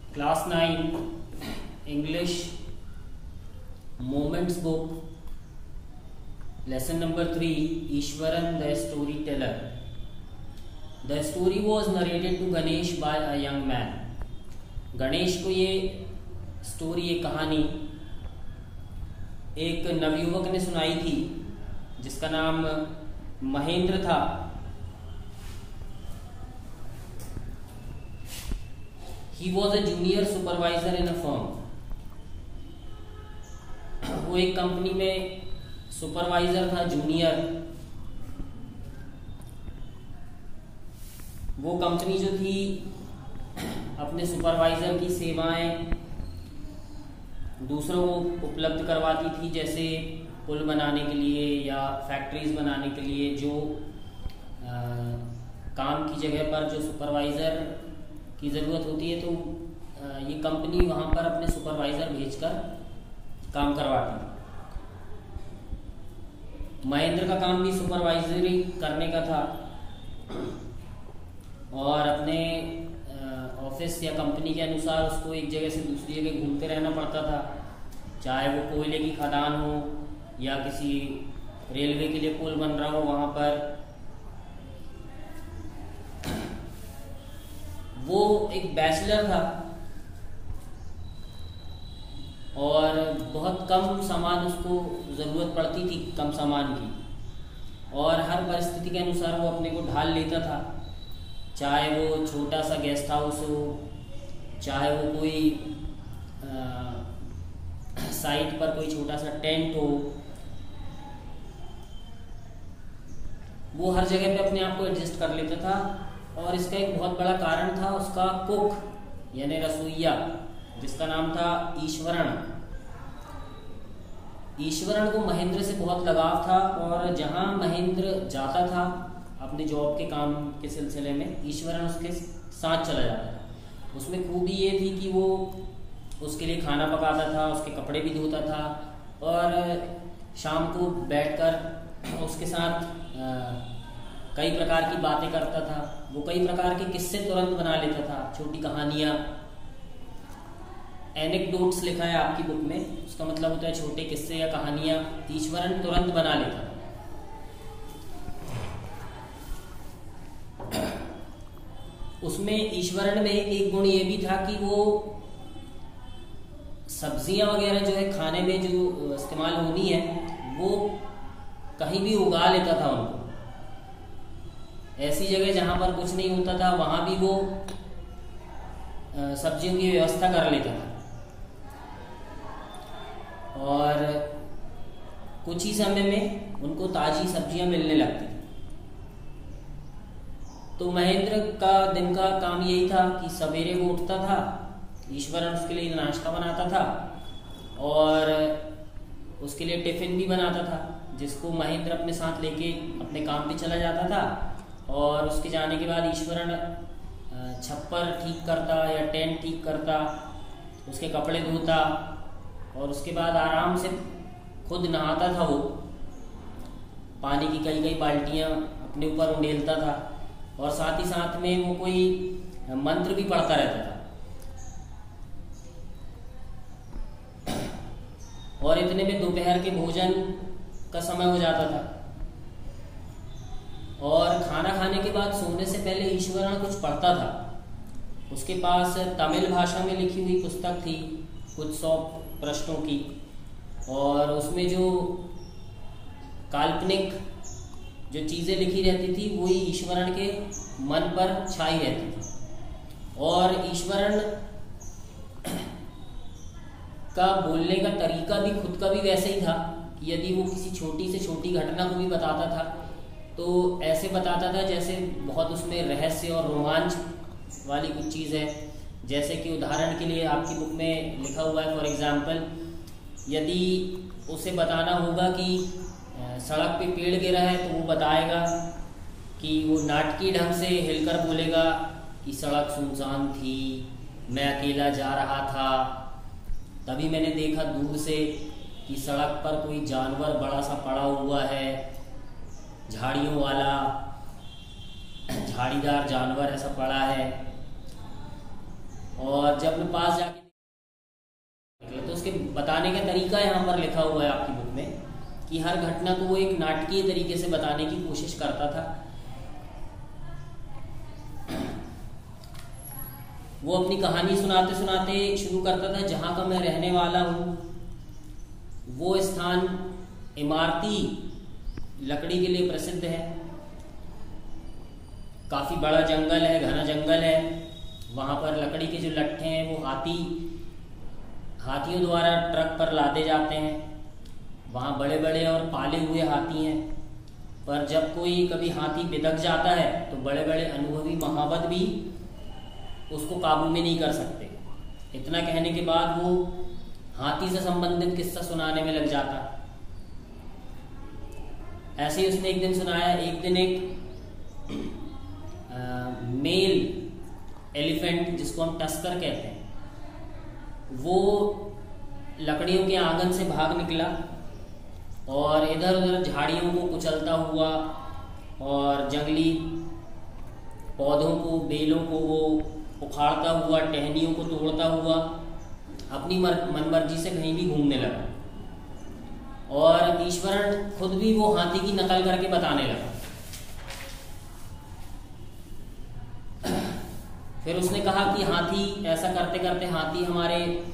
Class 9 English moments book lesson number 3 Iswaran the storyteller. The story was narrated to Ganesh by a young man. Ganesh को ये story, ये कहानी एक नवयुवक ने सुनाई थी जिसका नाम महेंद्र था। He was a junior supervisor in a firm। वो एक कंपनी में सुपरवाइजर था, जूनियर। वो कंपनी जो थी अपने सुपरवाइजर की सेवाएं दूसरों को उपलब्ध करवाती थी, जैसे पुल बनाने के लिए या फैक्ट्रीज बनाने के लिए जो काम की जगह पर जो सुपरवाइज़र की ज़रूरत होती है, तो ये कंपनी वहाँ पर अपने सुपरवाइज़र भेजकर काम करवाती। महेंद्र का काम भी सुपरवाइजरी करने का था और अपने ऑफिस या कंपनी के अनुसार उसको एक जगह से दूसरी जगह घूमते रहना पड़ता था, चाहे वो कोयले की खदान हो या किसी रेलवे के लिए पुल बन रहा हो वहाँ पर। वो एक बैचलर था और बहुत कम सामान उसको ज़रूरत पड़ती थी, कम सामान की, और हर परिस्थिति के अनुसार वो अपने को ढाल लेता था, चाहे वो छोटा सा गेस्ट हाउस हो, चाहे वो कोई साइट पर कोई छोटा सा टेंट हो, वो हर जगह पे अपने आप को एडजस्ट कर लेता था। और इसका एक बहुत बड़ा कारण था उसका कुक यानी रसोइया, जिसका नाम था ईश्वरण। ईश्वरण को महेंद्र से बहुत लगाव था और जहां महेंद्र जाता था अपने जॉब के काम के सिलसिले में, ईश्वरण उसके साथ चला जाता था। उसमें खूबी ये थी कि वो उसके लिए खाना पकाता था, उसके कपड़े भी धोता था और शाम को बैठकर उसके साथ कई प्रकार की बातें करता था। वो कई प्रकार के किस्से तुरंत बना लेता था, छोटी कहानियाँ, एनेक्डोट्स लिखा है आपकी बुक में, उसका मतलब होता है छोटे किस्से या कहानियाँ। ईश्वरन तुरंत बना लेता था। उसमें ईश्वरन में एक गुण ये भी था कि वो सब्जियां वगैरह जो है खाने में जो इस्तेमाल होनी है वो कहीं भी उगा लेता था उनको। ऐसी जगह जहां पर कुछ नहीं होता था वहां भी वो सब्जियों की व्यवस्था कर लेता था और कुछ ही समय में उनको ताजी सब्जियां मिलने लगती। तो महेंद्र का दिन का काम यही था कि सवेरे वो उठता था, ईश्वरन उसके लिए नाश्ता बनाता था और उसके लिए टिफिन भी बनाता था, जिसको महेंद्र अपने साथ लेके अपने काम पे चला जाता था। और उसके जाने के बाद ईश्वरन छप्पर ठीक करता या टेंट ठीक करता, उसके कपड़े धोता और उसके बाद आराम से खुद नहाता था। वो पानी की कई कई बाल्टियां अपने ऊपर उंडेलता था और साथ ही साथ में वो कोई मंत्र भी पढ़ता रहता था। और इतने में दोपहर के भोजन का समय हो जाता था और खाना खाने के बाद सोने से पहले ईश्वरन कुछ पढ़ता था। उसके पास तमिल भाषा में लिखी हुई पुस्तक थी कुछ 100 प्रश्नों की, और उसमें जो काल्पनिक जो चीज़ें लिखी रहती थी वही ईश्वरन के मन पर छाई रहती थी। और ईश्वरन का बोलने का तरीका भी खुद का भी वैसे ही था कि यदि वो किसी छोटी से छोटी घटना को भी बताता था तो ऐसे बताता था जैसे बहुत उसमें रहस्य और रोमांच वाली कुछ चीज़ है। जैसे कि उदाहरण के लिए आपकी बुक में लिखा हुआ है, फॉर एग्जाम्पल, यदि उसे बताना होगा कि सड़क पे पेड़ गिरा है तो वो बताएगा कि वो नाटकीय ढंग से हिलकर बोलेगा कि सड़क सुनसान थी, मैं अकेला जा रहा था, तभी मैंने देखा दूर से कि सड़क पर कोई जानवर बड़ा सा पड़ा हुआ है, झाड़ियों वाला झाड़ीदार जानवर ऐसा पड़ा है। और जब मैं पास जाके निकला तो उसके बताने का तरीका यहाँ पर लिखा हुआ है आपकी बुक में कि हर घटना को वो एक नाटकीय तरीके से बताने की कोशिश करता था। वो अपनी कहानी सुनाते सुनाते शुरू करता था, जहाँ का मैं रहने वाला हूँ वो स्थान इमारती लकड़ी के लिए प्रसिद्ध है। काफ़ी बड़ा जंगल है, घना जंगल है। वहाँ पर लकड़ी के जो लट्ठे हैं वो हाथियों द्वारा ट्रक पर लादे जाते हैं। वहाँ बड़े बड़े और पाले हुए हाथी हैं, पर जब कोई कभी हाथी बिदक जाता है तो बड़े बड़े अनुभवी महावत भी उसको काबू में नहीं कर सकते। इतना कहने के बाद वो हाथी से संबंधित किस्सा सुनाने में लग जाता। ऐसे ही उसने एक दिन सुनाया, एक दिन एक मेल एलिफेंट जिसको हम टस्कर कहते हैं, वो लकड़ियों के आंगन से भाग निकला और इधर उधर झाड़ियों को कुचलता हुआ और जंगली पौधों को, बेलों को वो उखाड़ता हुआ, टहनियों को तोड़ता हुआ अपनी मनमर्जी से कहीं भी घूमने लगा। और ईश्वरन खुद भी वो हाथी की नकल करके बताने लगा। फिर उसने कहा कि हाथी, ऐसा करते करते हाथी हमारे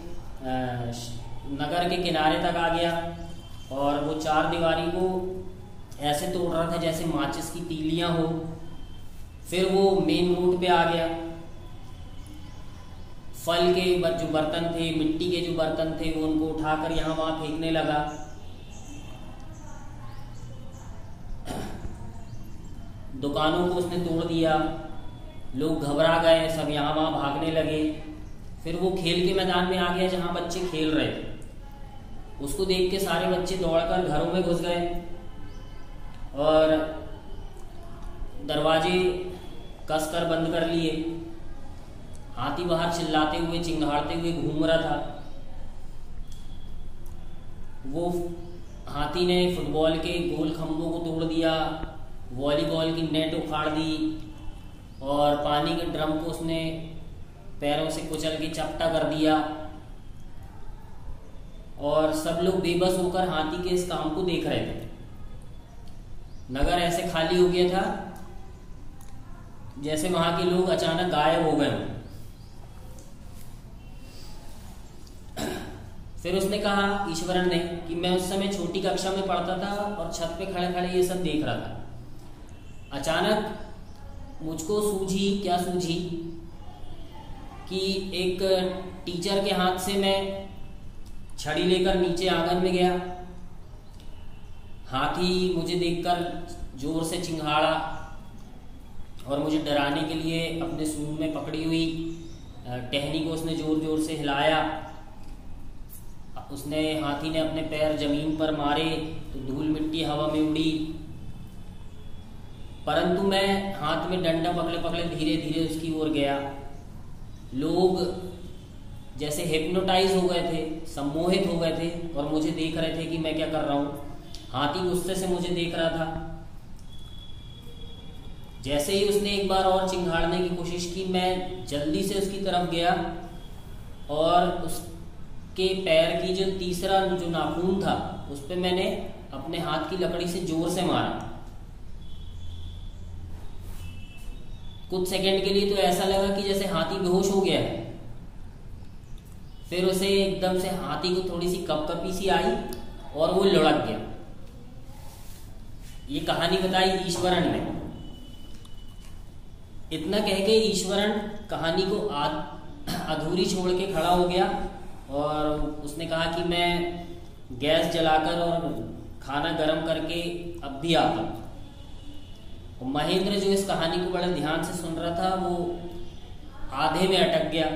नगर के किनारे तक आ गया और वो चार दीवारी को ऐसे तोड़ रहा था जैसे माचिस की तीलियां हो। फिर वो मेन रोड पे आ गया। फल के जो बर्तन थे, मिट्टी के जो बर्तन थे, वो उनको उठाकर यहाँ वहाँ फेंकने लगा। दुकानों को उसने तोड़ दिया। लोग घबरा गए, सब यहाँ वहाँ भागने लगे। फिर वो खेल के मैदान में आ गया जहाँ बच्चे खेल रहे थे। उसको देख के सारे बच्चे दौड़कर घरों में घुस गए और दरवाजे कसकर बंद कर लिए। हाथी बाहर चिल्लाते हुए, चिंघाड़ते हुए घूम रहा था। वो हाथी ने फुटबॉल के गोल खंभों को तोड़ दिया, वॉलीबॉल की नेट उखाड़ दी और पानी के ड्रम को उसने पैरों से कुचल के चपटा कर दिया। और सब लोग बेबस होकर हाथी के इस काम को देख रहे थे। नगर ऐसे खाली हो गया था जैसे वहां के लोग अचानक गायब हो गए हों। फिर उसने कहा, ईश्वरन ने, कि मैं उस समय छोटी कक्षा में पढ़ता था और छत पे खड़े खड़े ये सब देख रहा था। अचानक मुझको क्या सूझी कि एक टीचर के हाथ से मैं छड़ी लेकर नीचे आंगन में गया। हाथी मुझे देखकर जोर से चिंघाड़ा और मुझे डराने के लिए अपने सूंड में पकड़ी हुई टहनी को उसने जोर जोर से हिलाया। हाथी ने अपने पैर जमीन पर मारे तो धूल मिट्टी हवा में उड़ी, परंतु मैं हाथ में डंडा पकड़े पकड़े धीरे धीरे उसकी ओर गया। लोग जैसे हिप्नोटाइज हो गए थे, सम्मोहित हो गए थे और मुझे देख रहे थे कि मैं क्या कर रहा हूँ। हाथी गुस्से से मुझे देख रहा था। जैसे ही उसने एक बार और चिंघाड़ने की कोशिश की, मैं जल्दी से उसकी तरफ गया और उसके पैर की जो तीसरा जो नाखून था उस पर मैंने अपने हाथ की लकड़ी से जोर से मारा। कुछ सेकंड के लिए तो ऐसा लगा कि जैसे हाथी बेहोश हो गया है। फिर उसे एकदम से हाथी को थोड़ी सी कपकपी सी आई और वो लुढ़क गया। ये कहानी बताई ईश्वरन ने। इतना कह के ईश्वरन कहानी को अधूरी छोड़ के खड़ा हो गया और उसने कहा कि मैं गैस जलाकर और खाना गर्म करके अब भी आता हूँ। महेंद्र जो इस कहानी को बड़े ध्यान से सुन रहा था, वो आधे में अटक गया।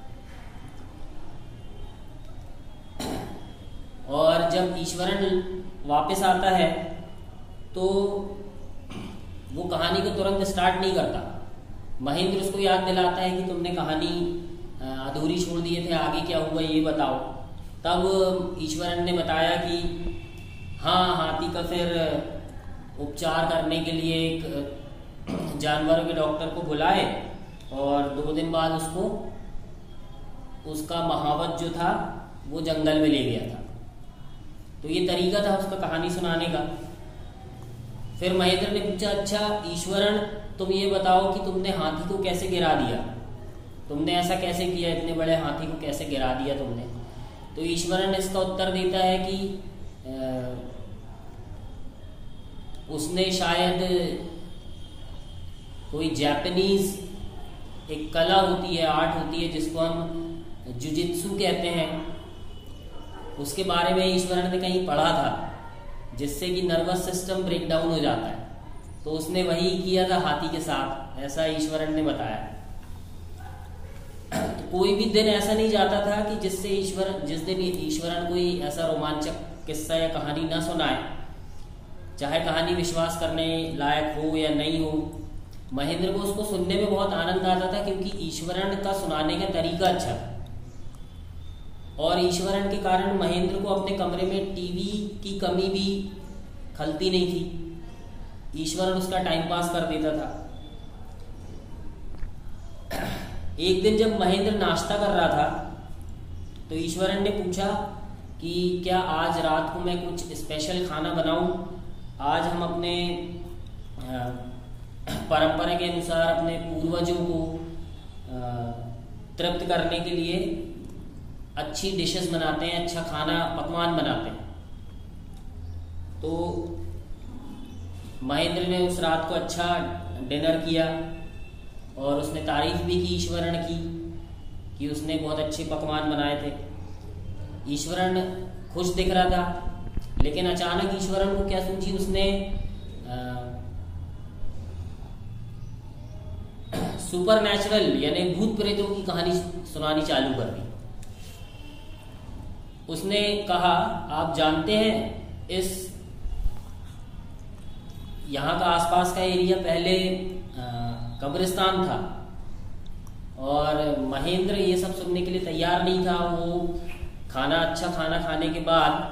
और जब ईश्वरन वापस आता है तो वो कहानी को तुरंत स्टार्ट नहीं करता। महेंद्र उसको याद दिलाता है कि तुमने कहानी अधूरी छोड़ दिए थे, आगे क्या हुआ ये बताओ। तब ईश्वरन ने बताया कि हाँ, हाथी का फिर उपचार करने के लिए एक जानवरों के डॉक्टर को बुलाए और 2 दिन बाद उसको उसका महावत जो था वो जंगल में ले गया था। तो ये तरीका था उसका कहानी सुनाने का। फिर महेंद्र ने पूछा, अच्छा ईश्वरन, तुम ये बताओ कि तुमने हाथी को कैसे गिरा दिया, तुमने ऐसा कैसे किया, इतने बड़े हाथी को कैसे गिरा दिया तुमने। तो ईश्वरन इसका उत्तर देता है कि उसने शायद कोई जापानीज एक कला होती है, आर्ट होती है जिसको हम जुजित्सु कहते हैं, उसके बारे में ईश्वरन ने कहीं पढ़ा था, जिससे कि नर्वस सिस्टम ब्रेक डाउन हो जाता है। तो उसने वही किया था हाथी के साथ, ऐसा ईश्वरन ने बताया। तो कोई भी दिन ऐसा नहीं जाता था कि जिस दिन ईश्वरन कोई ऐसा रोमांचक किस्सा या कहानी ना सुनाए, चाहे कहानी विश्वास करने लायक हो या नहीं हो। महेंद्र को उसको सुनने में बहुत आनंद आता था, क्योंकि ईश्वरन का सुनाने का तरीका अच्छा था। और ईश्वरन के कारण महेंद्र को अपने कमरे में टीवी की कमी भी खलती नहीं थी। ईश्वरन उसका टाइम पास कर देता था। एक दिन जब महेंद्र नाश्ता कर रहा था तो ईश्वरन ने पूछा कि क्या आज रात को मैं कुछ स्पेशल खाना बनाऊं। आज हम अपने परंपरा के अनुसार अपने पूर्वजों को तृप्त करने के लिए अच्छी डिशेस बनाते हैं, अच्छा खाना पकवान बनाते हैं। तो महेंद्र ने उस रात को अच्छा डिनर किया और उसने तारीफ भी की ईश्वरन की कि उसने बहुत अच्छे पकवान बनाए थे। ईश्वरन खुश दिख रहा था, लेकिन अचानक ईश्वरन को क्या सूझी, उसने सुपर नेचुरल यानी भूत प्रेतों की कहानी सुनानी चालू कर दी। उसने कहा, आप जानते हैं इस यहाँ का आसपास का एरिया पहले कब्रिस्तान था। और महेंद्र ये सब सुनने के लिए तैयार नहीं था। वो अच्छा खाना खाने के बाद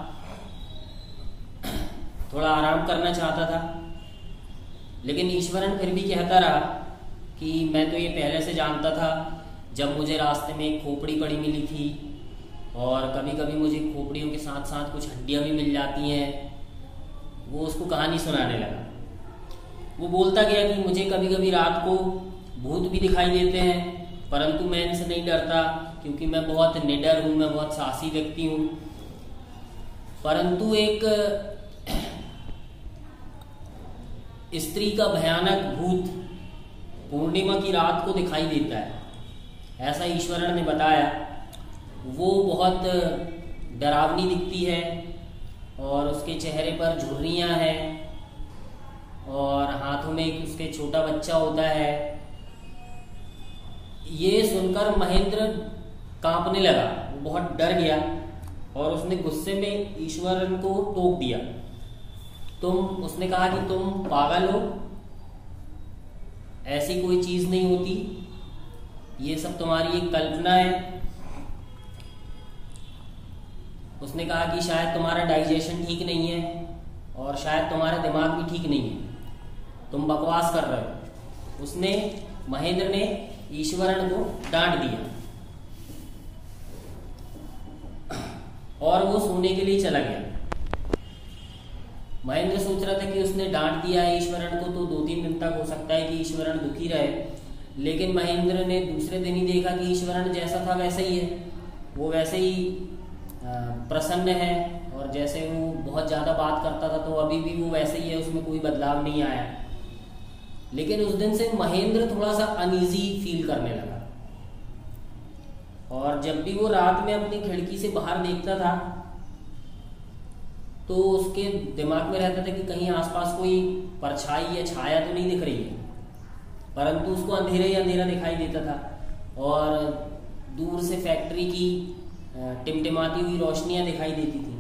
थोड़ा आराम करना चाहता था, लेकिन ईश्वरन फिर भी कहता रहा कि मैं तो ये पहले से जानता था। जब मुझे रास्ते में एक खोपड़ी पड़ी मिली थी, और कभी कभी मुझे खोपड़ियों के साथ साथ कुछ हड्डियां भी मिल जाती हैं। वो उसको कहानी सुनाने लगा। वो बोलता गया कि मुझे कभी कभी रात को भूत भी दिखाई देते हैं, परंतु मैं इनसे नहीं डरता, क्योंकि मैं बहुत निडर हूँ, मैं बहुत साहसी व्यक्ति हूँ। परंतु एक स्त्री का भयानक भूत पूर्णिमा की रात को दिखाई देता है, ऐसा ईश्वरन ने बताया। वो बहुत डरावनी दिखती है और उसके चेहरे पर झुर्रियाँ हैं और हाथों में एक उसके छोटा बच्चा होता है। ये सुनकर महेंद्र कांपने लगा, वो बहुत डर गया और उसने गुस्से में ईश्वरन को टोक दिया। उसने कहा कि तुम पागल हो, ऐसी कोई चीज नहीं होती, ये सब तुम्हारी एक कल्पना है। उसने कहा कि शायद तुम्हारा डाइजेशन ठीक नहीं है और शायद तुम्हारा दिमाग भी ठीक नहीं है, तुम बकवास कर रहे हो। महेंद्र ने ईश्वरन को डांट दिया और वो सोने के लिए चला गया। महेंद्र सोच रहा था कि उसने डांट दिया है ईश्वरन को, तो 2-3 दिन तक हो सकता है कि ईश्वरन दुखी रहे। लेकिन महेंद्र ने दूसरे दिन ही देखा कि ईश्वरन जैसा था वैसे ही है, वो वैसे ही प्रसन्न है, और जैसे वो बहुत ज़्यादा बात करता था तो अभी भी वो वैसे ही है, उसमें कोई बदलाव नहीं आया। लेकिन उस दिन से महेंद्र थोड़ा सा अनईजी फील करने लगा, और जब भी वो रात में अपनी खिड़की से बाहर देखता था तो उसके दिमाग में रहता था कि कहीं आसपास कोई परछाई या छाया तो नहीं दिख रही है, परंतु उसको अंधेरा ही अंधेरा दिखाई देता था और दूर से फैक्ट्री की टिमटिमाती हुई रोशनियां दिखाई देती थी।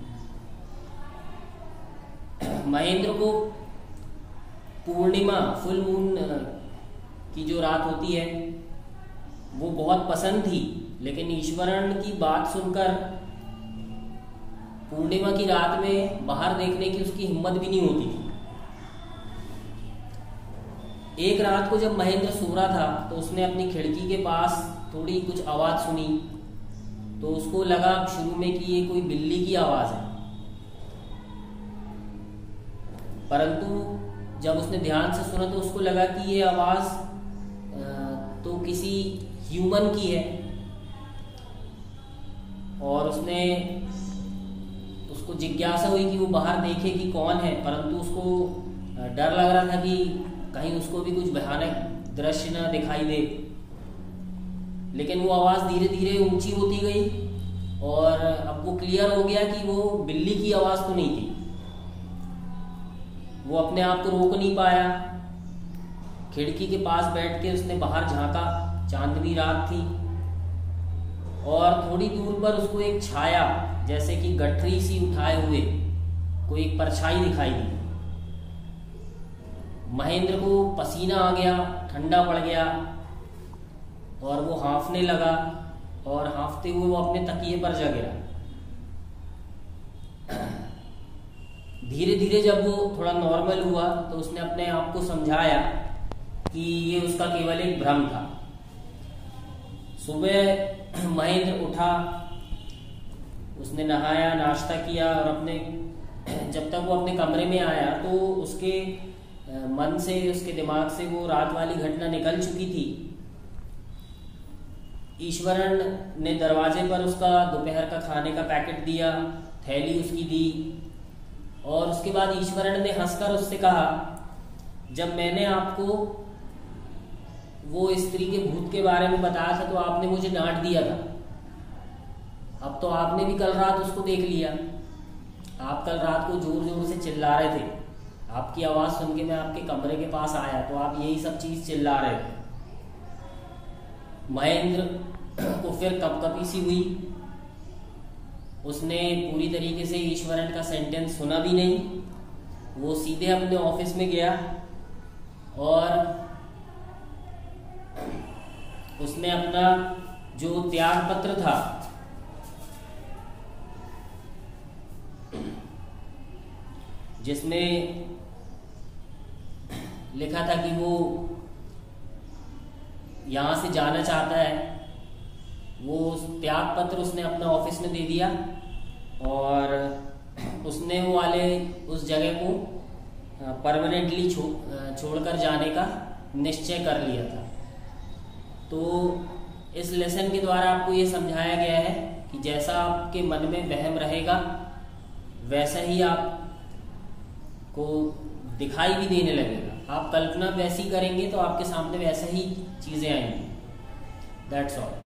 महेंद्र को पूर्णिमा फुल मून की जो रात होती है वो बहुत पसंद थी, लेकिन ईश्वरन की बात सुनकर पूर्णिमा की रात में बाहर देखने की उसकी हिम्मत भी नहीं होती थी। एक रात को जब महेंद्र सो रहा था तो उसने अपनी खिड़की के पास थोड़ी कुछ आवाज सुनी तो उसको लगा शुरू में कि ये कोई बिल्ली की आवाज़ है, परंतु जब उसने ध्यान से सुना तो उसको लगा कि ये आवाज़ तो किसी ह्यूमन की है। और उसको जिज्ञासा हुई कि वो बाहर देखे कि कौन है, परंतु उसको डर लग रहा था कि कहीं उसको भी कुछ भयानक दृश्य न दिखाई दे। लेकिन वो आवाज़ धीरे धीरे ऊंची होती गई और अब वो क्लियर हो गया कि वो बिल्ली की आवाज़ तो नहीं थी। वो अपने आप को रोक नहीं पाया, खिड़की के पास बैठ के उसने बाहर झांका, चांदनी रात थी और थोड़ी दूर पर उसको एक छाया जैसे कि गठरी सी उठाए हुए कोई एक परछाई दिखाई दी। महेंद्र को पसीना आ गया, ठंडा पड़ गया और वो हाँफने लगा और हाँफते हुए वो अपने तकिए पर जा गिरा। धीरे धीरे जब वो थोड़ा नॉर्मल हुआ तो उसने अपने आप को समझाया कि ये उसका केवल एक भ्रम था। सुबह महेंद्र उठा, उसने नहाया, नाश्ता किया और जब तक वो अपने कमरे में आया तो उसके मन से, उसके दिमाग से वो रात वाली घटना निकल चुकी थी। ईश्वरन ने दरवाजे पर उसका दोपहर का खाने का पैकेट दिया, थैली उसकी दी और उसके बाद ईश्वरन ने हंसकर उससे कहा, जब मैंने आपको वो स्त्री के भूत के बारे में बताया था तो आपने मुझे डांट दिया था। अब तो आपने भी कल रात उसको देख लिया। आप कल रात को जोर जोर से चिल्ला रहे थे, आपकी आवाज़ सुन के मैं आपके कमरे के पास आया तो आप यही सब चीज़ चिल्ला रहे थे। महेंद्र को फिर कपकपी सी हुई। उसने पूरी तरीके से ईश्वरन का सेंटेंस सुना भी नहीं। वो सीधे अपने ऑफिस में गया और उसने अपना जो त्याग पत्र था, जिसमें लिखा था कि वो यहाँ से जाना चाहता है, वो त्याग पत्र उसने अपना ऑफिस में दे दिया और उसने वो वाले उस जगह को परमानेंटली छोड़कर जाने का निश्चय कर लिया था। तो इस लेसन के द्वारा आपको ये समझाया गया है कि जैसा आपके मन में वहम रहेगा वैसा ही आपको दिखाई भी देने लगेगा। आप कल्पना वैसी करेंगे तो आपके सामने वैसा ही चीज़ें आएंगी। That's all.